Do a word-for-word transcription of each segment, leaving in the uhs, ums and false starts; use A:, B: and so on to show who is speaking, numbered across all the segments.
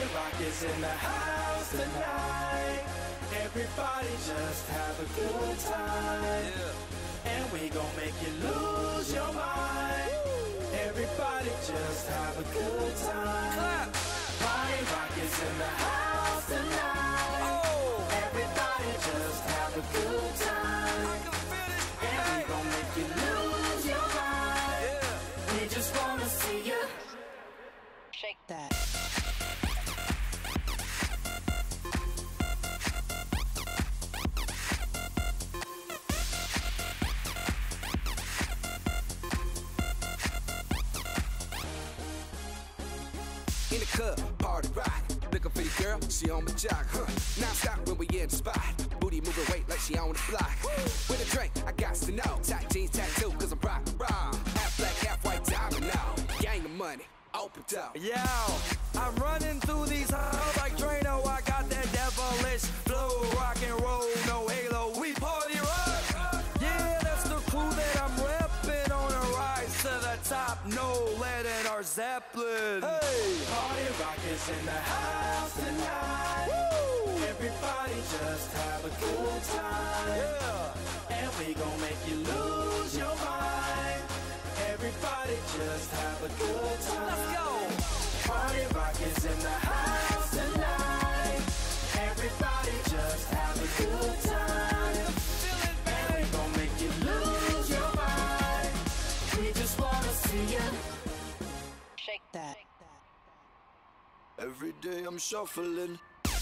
A: Rock is in the house tonight. Everybody just have a good time. Yeah. And we gon' make you lose your mind. Woo. Everybody just have a good time. Clap. Party Rock is in the house tonight. Oh. Everybody just have a good time. I can feel it. And hey. We gon' make you lose your mind. Yeah. We just wanna see you
B: shake that.
C: In the club, party rock. Looking for the girl, she on my jock, huh? Now stop when we in the spot. Booty moving weight like she on the block. With a drink, I got to know. Tight jeans, tattoo, cause I'm rock, raw. Half black, half white diamond now. Gang of money, open up.
D: Yo, I'm running through these halls like Drano. I got that devilish flow, rock and roll, no halo. We party rock. Yeah, that's the crew that I'm reppin' on a rise to the top. No lead in our Zeppelin. Hey,
A: Party Rock is in the house tonight. Woo. Everybody just have a good time.
D: Yeah.
A: And we gon' make you lose your mind. Everybody just have a good time.
D: Let's go.
A: Party Rock is in the house tonight. Everybody just have a good time. And we gon' make you lose your mind. We just wanna see you
B: shake that.
C: Every day I'm shuffling.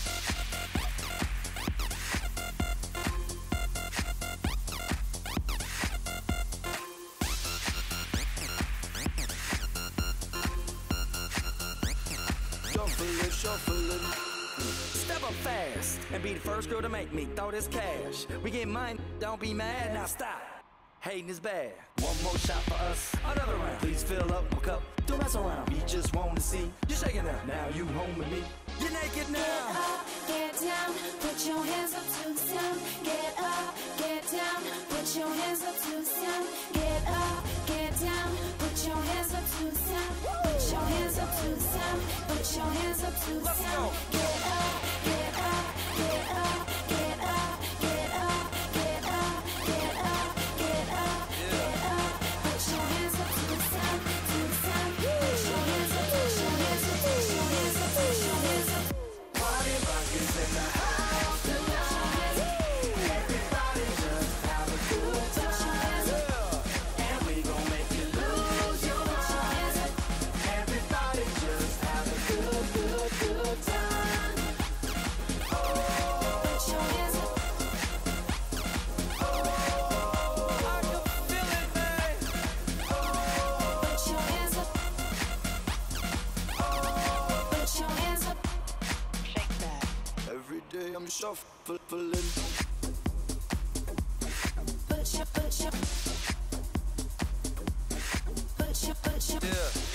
C: Shuffling, shuffling.
D: Step up fast and be the first girl to make me throw this cash. We get mine, don't be mad, now stop. Hating is bad. One more shot for us, another round. Please fill up my cup, don't mess around. We just wanna see you shaking now. Now you home with me, you're naked now.
E: Get up, get down, put your hands up to the sound. Get up, get down, put your hands up to the sound. Get up, get down, put your hands up to the sound. Put your hands up to the sound. Put your hands up to the sound. Get up, get up, get up, get up, get up, get up, get up, get up, get up. Put your hands up to the sound, to the sound. Put your hands up, put your hands up, put your hands up, put your hands up.
A: Party Rock is in the house tonight. Everybody just have a good time. And we gon' make you lose your mind. Everybody just have a good, good, good time. Oh,
E: put your hands up.
D: Oh, I can feel it, man.
E: Put your hands up. Put your hands up.
B: Shake that.
C: Every day I'm shuffling.
E: Put your, put your, put your, put your.
D: Yeah.